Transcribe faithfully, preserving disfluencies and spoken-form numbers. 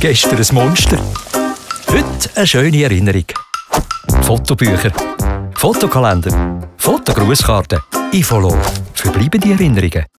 Gestern ein Monster. Heute eine schöne Erinnerung. Fotobücher, Fotokalender, Fotogrußkarten, Infolog für bleibende Erinnerungen.